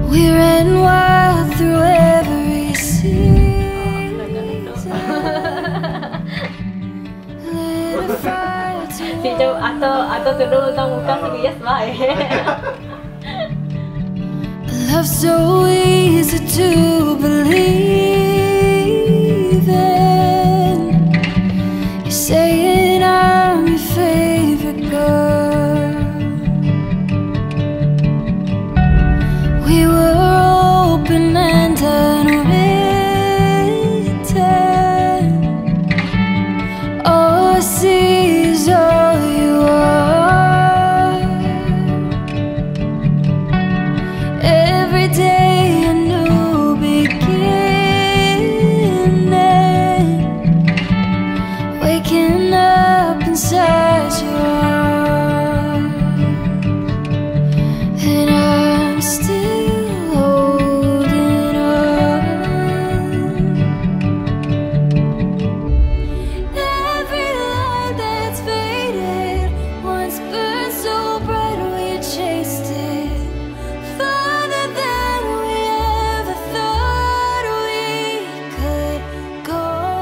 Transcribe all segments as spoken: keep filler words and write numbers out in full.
We ran wild through every season. Lit a fire to Macam atau atau tudung tentang muka serius lah eh. love so easy to believe in. You're saying I'm your favorite girl. We were open and unwritten. All I see is all you are. Every day a new beginning. Waking up inside your arms. And I'm still holding on. Every light that's faded once burned so bright we chased it farther than we ever thought we could go.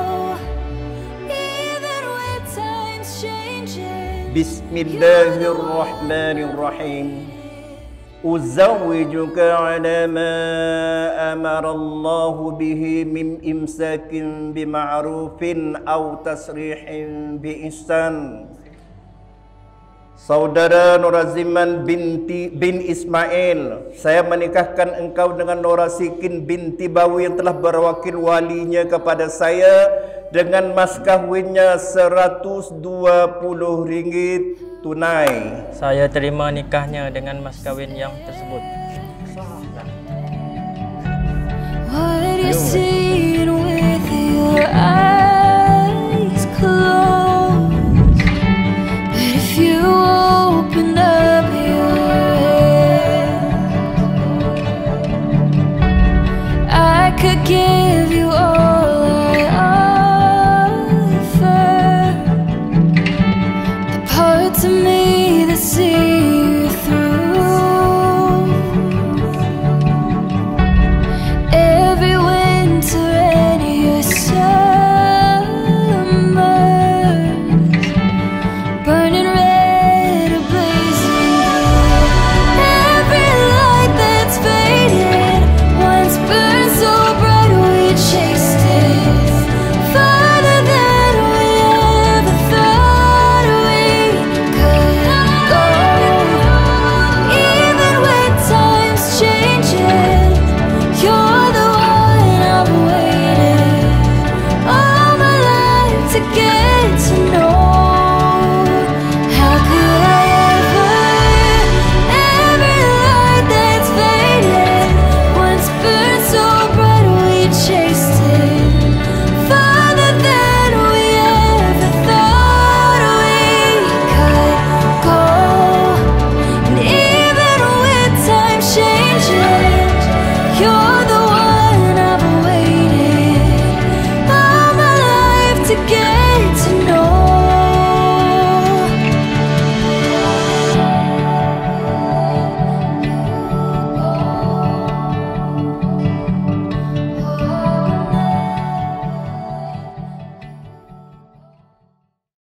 Even when time's changing. Bismillahirrahmanirrahim. Uzawwijuka ala ma amara Allah bihi min imsakin bima'rufin aw tasrihin bi ihsan. Saudara Noraziman binti bin Ismail, saya menikahkan engkau dengan Norasikin binti Bawi yang telah berwakil walinya kepada saya dengan mas kahwinnya seratus dua puluh ringgit tunai. Saya terima nikahnya dengan mas kahwin yang tersebut. What do you see